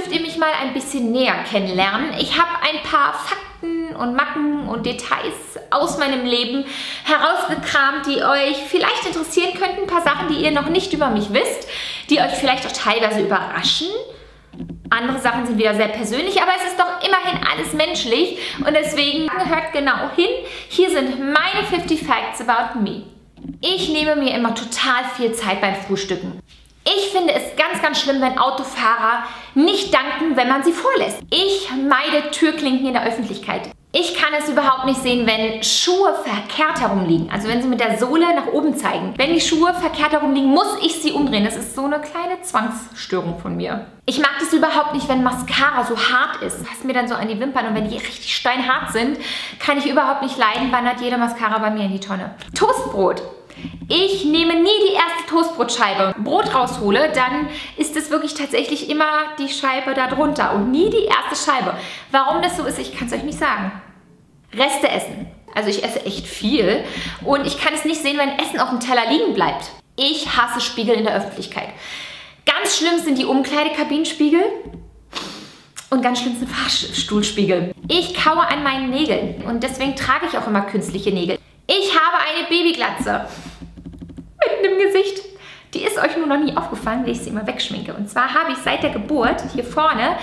dürft ihr mich mal ein bisschen näher kennenlernen. Ich habe ein paar Fakten und Macken und Details aus meinem Leben herausgekramt, die euch vielleicht interessieren könnten. Ein paar Sachen, die ihr noch nicht über mich wisst, die euch vielleicht auch teilweise überraschen. Andere Sachen sind wieder sehr persönlich, aber es ist doch immerhin alles menschlich und deswegen hört genau hin. Hier sind meine 50 Facts about me. Ich nehme mir immer total viel Zeit beim Frühstücken. Ich finde es ganz, ganz schlimm, wenn Autofahrer nicht danken, wenn man sie vorlässt. Ich meide Türklinken in der Öffentlichkeit. Ich kann es überhaupt nicht sehen, wenn Schuhe verkehrt herumliegen. Also wenn sie mit der Sohle nach oben zeigen. Wenn die Schuhe verkehrt herumliegen, muss ich sie umdrehen. Das ist so eine kleine Zwangsstörung von mir. Ich mag das überhaupt nicht, wenn Mascara so hart ist. Passt mir dann so an die Wimpern und wenn die richtig steinhart sind, kann ich überhaupt nicht leiden, wandert jede Mascara bei mir in die Tonne. Toastbrot. Ich nehme nie die erste Toastbrotscheibe. Brot raushole, dann ist es wirklich tatsächlich immer die Scheibe da drunter und nie die erste Scheibe. Warum das so ist, ich kann es euch nicht sagen. Reste essen. Also ich esse echt viel und ich kann es nicht sehen, wenn Essen auf dem Teller liegen bleibt. Ich hasse Spiegel in der Öffentlichkeit. Ganz schlimm sind die Umkleidekabinenspiegel und ganz schlimm sind Fahrstuhlspiegel. Ich kaue an meinen Nägeln und deswegen trage ich auch immer künstliche Nägel. Ich habe eine Babyglatze mitten im Gesicht. Die ist euch nur noch nie aufgefallen, weil ich sie immer wegschminke. Und zwar habe ich seit der Geburt hier vorne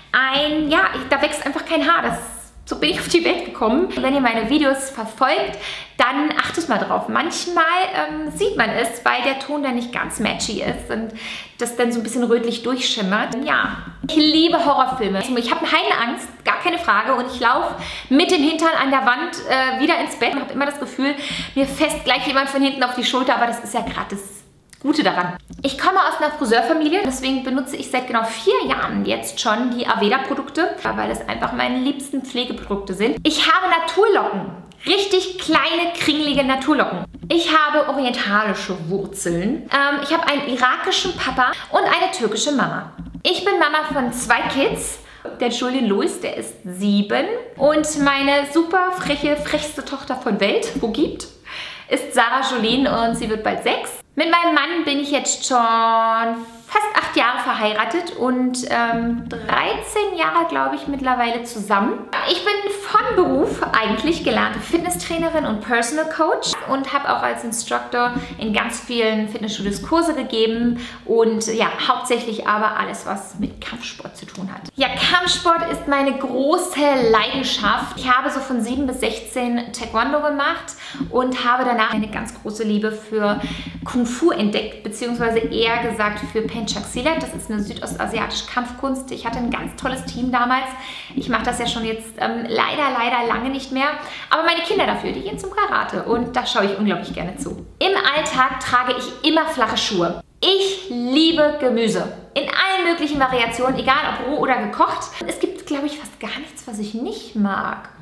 da wächst einfach kein Haar. So bin ich auf die Welt gekommen. Wenn ihr meine Videos verfolgt, dann achtet mal drauf. Manchmal sieht man es, weil der Ton dann nicht ganz matchy ist und das dann so ein bisschen rötlich durchschimmert. Ja, ich liebe Horrorfilme. Ich habe Heidenangst, gar keine Frage. Und ich laufe mit dem Hintern an der Wand wieder ins Bett und habe immer das Gefühl, mir fässt gleich jemand von hinten auf die Schulter. Aber das ist ja gerade das Gute daran. Ich komme aus einer Friseurfamilie, deswegen benutze ich seit genau 4 Jahren jetzt schon die Aveda-Produkte, weil das einfach meine liebsten Pflegeprodukte sind. Ich habe Naturlocken. Richtig kleine, kringelige Naturlocken. Ich habe orientalische Wurzeln. Ich habe einen irakischen Papa und eine türkische Mama. Ich bin Mama von 2 Kids. Der Julian Louis, der ist 7. Und meine super frechste Tochter von Welt, wo gibt, ist Sarah Jolene und sie wird bald 6. Mit meinem Mann bin ich jetzt schon fast 8 Jahre verheiratet und 13 Jahre, glaube ich, mittlerweile zusammen. Ich bin von Beruf eigentlich gelernte Fitnesstrainerin und Personal Coach und habe auch als Instructor in ganz vielen Fitnessstudios Kurse gegeben und ja, hauptsächlich aber alles, was mit Kampfsport zu tun hat. Ja, Kampfsport ist meine große Leidenschaft. Ich habe so von 7 bis 16 Taekwondo gemacht und habe danach eine ganz große Liebe für Kung Fu entdeckt, beziehungsweise eher gesagt für Pencak Silat. Das ist eine südostasiatische Kampfkunst. Ich hatte ein ganz tolles Team damals. Ich mache das ja schon jetzt leider lange nicht mehr. Aber meine Kinder dafür, die gehen zum Karate und da schaue ich unglaublich gerne zu. Im Alltag trage ich immer flache Schuhe. Ich liebe Gemüse. In allen möglichen Variationen, egal ob roh oder gekocht. Es gibt, glaube ich, fast gar nichts, was ich nicht mag.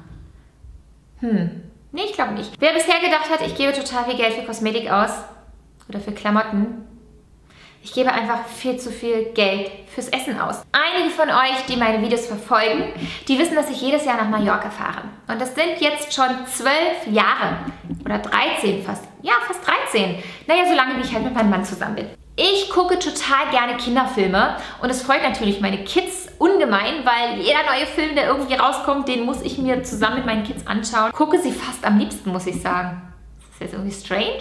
Nee, ich glaube nicht. Wer bisher gedacht hat, ich gebe total viel Geld für Kosmetik aus oder für Klamotten, ich gebe einfach viel zu viel Geld fürs Essen aus. Einige von euch, die meine Videos verfolgen, die wissen, dass ich jedes Jahr nach Mallorca fahre. Und das sind jetzt schon 12 Jahre oder 13 fast. Ja, fast 13. Naja, so lange, wie ich halt mit meinem Mann zusammen bin. Ich gucke total gerne Kinderfilme und es freut natürlich meine Kids ungemein, weil jeder neue Film, der irgendwie rauskommt, den muss ich mir zusammen mit meinen Kids anschauen. Gucke sie fast am liebsten, muss ich sagen. Ist das jetzt irgendwie strange?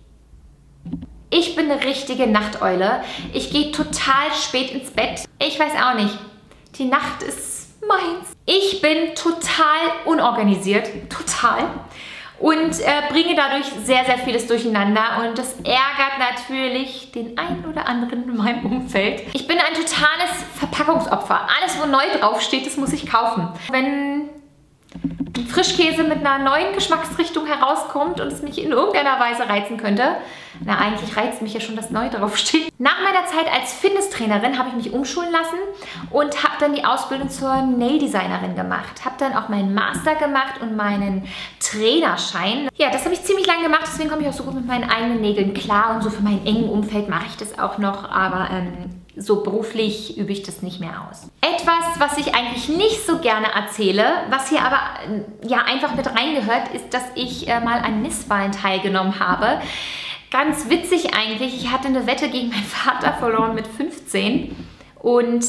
Ich bin eine richtige Nachteule. Ich gehe total spät ins Bett. Ich weiß auch nicht. Die Nacht ist meins. Ich bin total unorganisiert. Total. Und bringe dadurch sehr vieles durcheinander und das ärgert natürlich den einen oder anderen in meinem Umfeld. Ich bin ein totales Verpackungsopfer. Alles, wo neu draufsteht, das muss ich kaufen. Wenn Frischkäse mit einer neuen Geschmacksrichtung herauskommt und es mich in irgendeiner Weise reizen könnte, na, eigentlich reizt mich ja schon, dass neu draufsteht. Nach meiner Zeit als Fitnesstrainerin habe ich mich umschulen lassen und habe dann die Ausbildung zur Nail-Designerin gemacht. Habe dann auch meinen Master gemacht und meinen Trainerschein. Ja, das habe ich ziemlich lange gemacht, deswegen komme ich auch so gut mit meinen eigenen Nägeln klar und so für mein engen Umfeld mache ich das auch noch, aber so beruflich übe ich das nicht mehr aus. Etwas, was ich eigentlich nicht so gerne erzähle, was hier aber ja einfach mit reingehört, ist, dass ich mal an Misswahlen teilgenommen habe. Ganz witzig eigentlich, ich hatte eine Wette gegen meinen Vater verloren mit 15 Und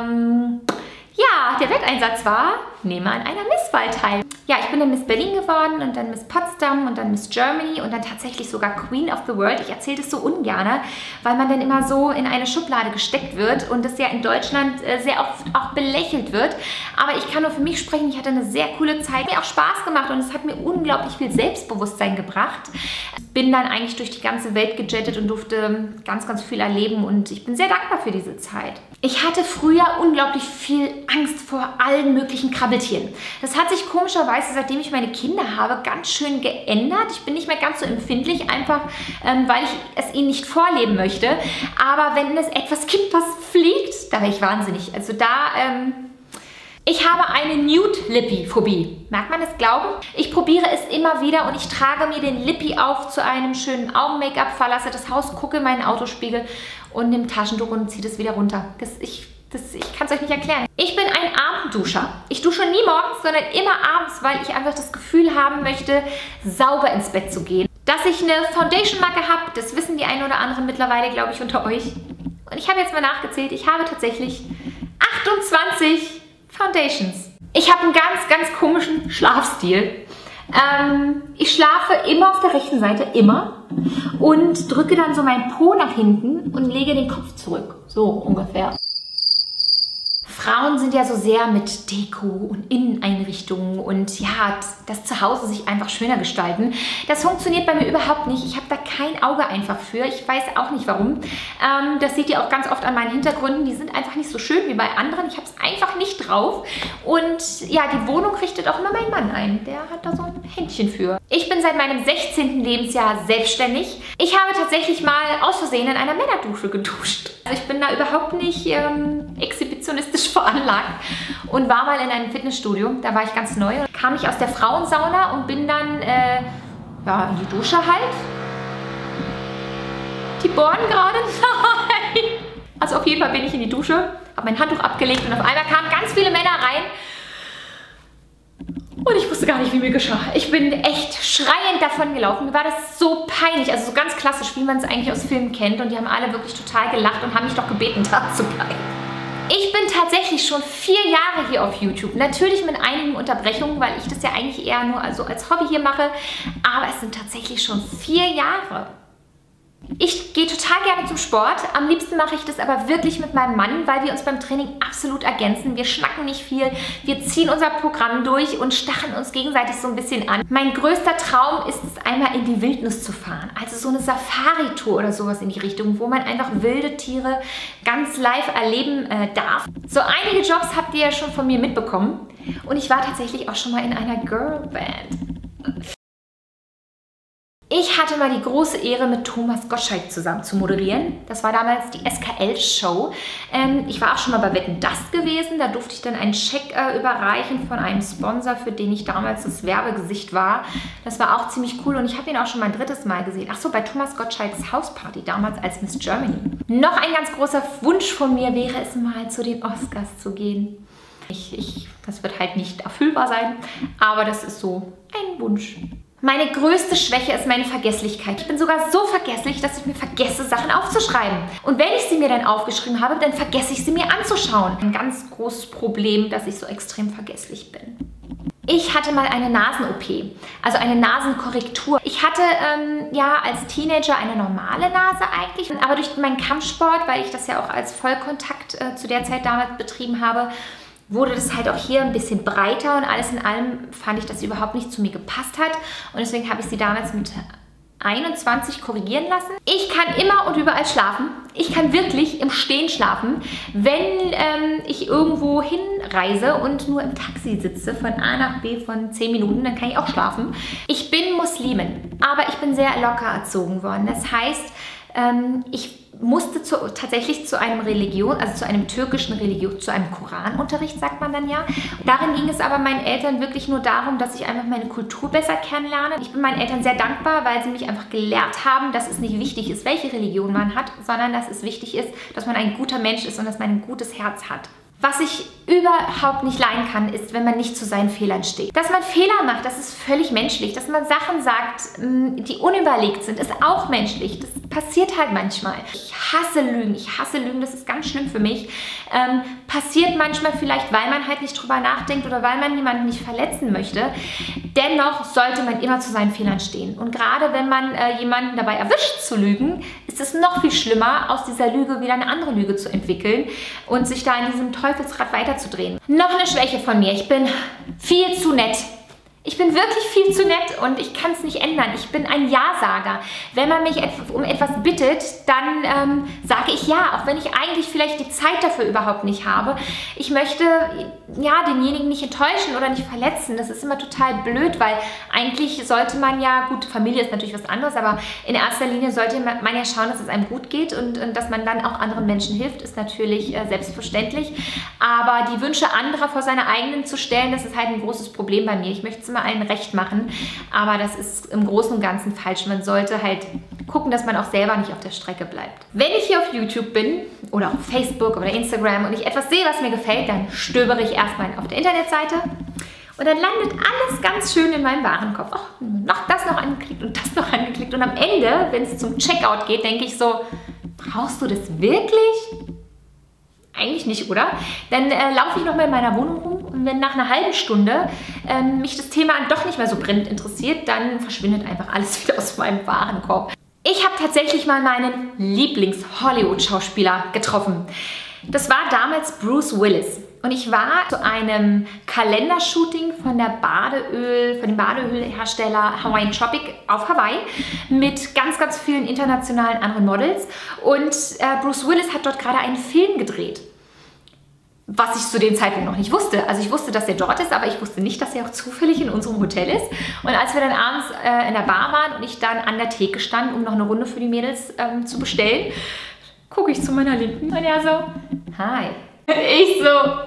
ja, der Wetteinsatz war, nehme an einer Misswahl teil. Ja, ich bin dann Miss Berlin geworden und dann Miss Potsdam und dann Miss Germany und dann tatsächlich sogar Queen of the World. Ich erzähle das so ungern, weil man dann immer so in eine Schublade gesteckt wird und das ja in Deutschland sehr oft auch belächelt wird. Aber ich kann nur für mich sprechen, ich hatte eine sehr coole Zeit, mir auch Spaß gemacht und es hat mir unglaublich viel Selbstbewusstsein gebracht. Bin dann eigentlich durch die ganze Welt gejettet und durfte ganz, ganz viel erleben und ich bin sehr dankbar für diese Zeit. Ich hatte früher unglaublich viel Angst vor allen möglichen Krabbeltieren. Das hat sich komischerweise, seitdem ich meine Kinder habe, ganz schön geändert. Ich bin nicht mehr ganz so empfindlich, einfach weil ich es ihnen nicht vorleben möchte. Aber wenn es etwas gibt, was fliegt, da wäre ich wahnsinnig. Also ich habe eine Nude-Lippy-Phobie. Mag man das glauben? Ich probiere es immer wieder und ich trage mir den Lippy auf zu einem schönen Augen-Make-up, verlasse das Haus, gucke in meinen Autospiegel und nehme Taschentuch und ziehe das wieder runter. Ich kann es euch nicht erklären. Ich bin ein Abendduscher. Ich dusche nie morgens, sondern immer abends, weil ich einfach das Gefühl haben möchte, sauber ins Bett zu gehen. Dass ich eine Foundation-Macke habe, das wissen die einen oder anderen mittlerweile, glaube ich, unter euch. Und ich habe jetzt mal nachgezählt, ich habe tatsächlich 28 Foundations. Ich habe einen ganz, ganz komischen Schlafstil. Ich schlafe immer auf der rechten Seite, immer. Und drücke dann so meinen Po nach hinten und lege den Kopf zurück. So ungefähr. Frauen sind ja so sehr mit Deko und Inneneinrichtungen und ja, das Zuhause sich einfach schöner gestalten. Das funktioniert bei mir überhaupt nicht. Ich habe da kein Auge einfach für. Ich weiß auch nicht warum. Das seht ihr auch ganz oft an meinen Hintergründen. Die sind einfach nicht so schön wie bei anderen. Ich habe es einfach nicht drauf. Und ja, die Wohnung richtet auch immer mein Mann ein. Der hat da so ein Händchen für. Ich bin seit meinem 16. Lebensjahr selbstständig. Ich habe tatsächlich mal aus Versehen in einer Männerdusche geduscht. Also ich bin da überhaupt nicht exhibitionistisch veranlagt und war mal in einem Fitnessstudio. Da war ich ganz neu und kam ich aus der Frauensauna und bin dann ja, in die Dusche halt. Die bohren gerade? Nein! Also auf jeden Fall bin ich in die Dusche, habe mein Handtuch abgelegt und auf einmal kamen ganz viele Männer rein. Und ich wusste gar nicht, wie mir geschah. Ich bin echt schreiend davon gelaufen. Mir war das so peinlich, also so ganz klassisch, wie man es eigentlich aus Filmen kennt. Und die haben alle wirklich total gelacht und haben mich doch gebeten, da zu bleiben. Ich bin tatsächlich schon 4 Jahre hier auf YouTube. Natürlich mit einigen Unterbrechungen, weil ich das ja eigentlich eher nur also als Hobby hier mache. Aber es sind tatsächlich schon 4 Jahre. Ich gehe total gerne zum Sport. Am liebsten mache ich das aber wirklich mit meinem Mann, weil wir uns beim Training absolut ergänzen. Wir schnacken nicht viel, wir ziehen unser Programm durch und stachen uns gegenseitig so ein bisschen an. Mein größter Traum ist es, einmal in die Wildnis zu fahren. Also so eine Safari-Tour oder sowas in die Richtung, wo man einfach wilde Tiere ganz live erleben darf. So einige Jobs habt ihr ja schon von mir mitbekommen. Und ich war tatsächlich auch schon mal in einer Girlband. Ich hatte mal die große Ehre, mit Thomas Gottschalk zusammen zu moderieren. Das war damals die SKL-Show. Ich war auch schon mal bei Wetten, dass gewesen. Da durfte ich dann einen Scheck überreichen von einem Sponsor, für den ich damals das Werbegesicht war. Das war auch ziemlich cool und ich habe ihn auch schon mal ein 3. Mal gesehen. Ach so, bei Thomas Gottschalks Hausparty, damals als Miss Germany. Noch ein ganz großer Wunsch von mir wäre es mal, zu den Oscars zu gehen. Das wird halt nicht erfüllbar sein, aber das ist so ein Wunsch. Meine größte Schwäche ist meine Vergesslichkeit. Ich bin sogar so vergesslich, dass ich mir vergesse, Sachen aufzuschreiben. Und wenn ich sie mir dann aufgeschrieben habe, dann vergesse ich sie mir anzuschauen. Ein ganz großes Problem, dass ich so extrem vergesslich bin. Ich hatte mal eine Nasen-OP, also eine Nasenkorrektur. Ich hatte ja als Teenager eine normale Nase eigentlich, aber durch meinen Kampfsport, weil ich das ja auch als Vollkontakt zu der Zeit damals betrieben habe, wurde das halt auch hier ein bisschen breiter und alles in allem fand ich, dass sie überhaupt nicht zu mir gepasst hat und deswegen habe ich sie damals mit 21 korrigieren lassen. Ich kann immer und überall schlafen. Ich kann wirklich im Stehen schlafen. Wenn ich irgendwo hinreise und nur im Taxi sitze von A nach B von 10 Minuten, dann kann ich auch schlafen. Ich bin Muslimin, aber ich bin sehr locker erzogen worden. Das heißt, ich musste tatsächlich zu einem türkischen Religion, zu einem Koranunterricht, sagt man dann ja. Darin ging es aber meinen Eltern wirklich nur darum, dass ich einfach meine Kultur besser kennenlerne. Ich bin meinen Eltern sehr dankbar, weil sie mich einfach gelehrt haben, dass es nicht wichtig ist, welche Religion man hat, sondern dass es wichtig ist, dass man ein guter Mensch ist und dass man ein gutes Herz hat. Was ich überhaupt nicht leiden kann, ist, wenn man nicht zu seinen Fehlern steht. Dass man Fehler macht, das ist völlig menschlich. Dass man Sachen sagt, die unüberlegt sind, ist auch menschlich. Das passiert halt manchmal. Ich hasse Lügen, das ist ganz schlimm für mich. Passiert manchmal vielleicht, weil man halt nicht drüber nachdenkt oder weil man jemanden nicht verletzen möchte. Dennoch sollte man immer zu seinen Fehlern stehen. Und gerade wenn man jemanden dabei erwischt zu lügen, ist es noch viel schlimmer, aus dieser Lüge wieder eine andere Lüge zu entwickeln und sich da in diesem Teufelsrad weiterzudrehen. Noch eine Schwäche von mir. Ich bin viel zu nett. Ich bin wirklich viel zu nett und ich kann es nicht ändern. Ich bin ein Ja-Sager. Wenn man mich um etwas bittet, dann sage ich ja, auch wenn ich eigentlich vielleicht die Zeit dafür überhaupt nicht habe. Ich möchte ja denjenigen nicht enttäuschen oder nicht verletzen. Das ist immer total blöd, weil eigentlich sollte man ja, gut, Familie ist natürlich was anderes, aber in erster Linie sollte man ja schauen, dass es einem gut geht und dass man dann auch anderen Menschen hilft, ist natürlich selbstverständlich. Aber die Wünsche anderer vor seine eigenen zu stellen, das ist halt ein großes Problem bei mir. Ich möchte es immer allen recht machen, aber das ist im Großen und Ganzen falsch. Man sollte halt gucken, dass man auch selber nicht auf der Strecke bleibt. Wenn ich hier auf YouTube bin oder auf Facebook oder Instagram und ich etwas sehe, was mir gefällt, dann stöbere ich erstmal auf der Internetseite und dann landet alles ganz schön in meinem Warenkorb. Ach, noch das noch angeklickt und das noch angeklickt und am Ende, wenn es zum Checkout geht, denke ich so, brauchst du das wirklich? Eigentlich nicht, oder? Dann laufe ich noch mal in meiner Wohnung rum und wenn nach einer halben Stunde mich das Thema doch nicht mehr so brennend interessiert, dann verschwindet einfach alles wieder aus meinem Warenkorb. Ich habe tatsächlich mal meinen Lieblings-Hollywood-Schauspieler getroffen. Das war damals Bruce Willis. Und ich war zu einem Kalendershooting von dem Badeölhersteller Hawaiian Tropic auf Hawaii mit ganz, ganz vielen internationalen anderen Models. Und Bruce Willis hat dort gerade einen Film gedreht. Was ich zu dem Zeitpunkt noch nicht wusste. Also ich wusste, dass er dort ist, aber ich wusste nicht, dass er auch zufällig in unserem Hotel ist. Und als wir dann abends in der Bar waren und ich dann an der Theke stand, um noch eine Runde für die Mädels zu bestellen, gucke ich zu meiner Linken und er so, hi. Ich so,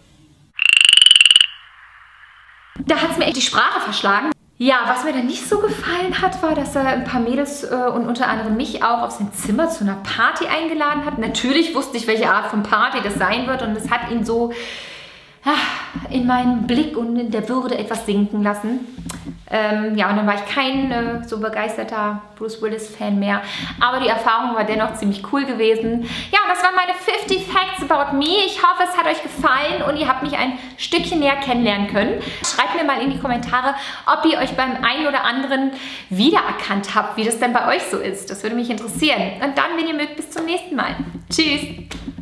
da hat es mir echt die Sprache verschlagen. Ja, was mir dann nicht so gefallen hat, war, dass er ein paar Mädels und unter anderem mich auch auf sein Zimmer zu einer Party eingeladen hat. Natürlich wusste ich, welche Art von Party das sein wird und es hat ihn so in meinen Blick und in der Würde etwas sinken lassen. Ja, und dann war ich kein so begeisterter Bruce Willis-Fan mehr. Aber die Erfahrung war dennoch ziemlich cool gewesen. Ja, und das waren meine 50 Facts about me. Ich hoffe, es hat euch gefallen und ihr habt mich ein Stückchen näher kennenlernen können. Schreibt mir mal in die Kommentare, ob ihr euch beim einen oder anderen wiedererkannt habt, wie das denn bei euch so ist. Das würde mich interessieren. Und dann, wenn ihr mögt, bis zum nächsten Mal. Tschüss!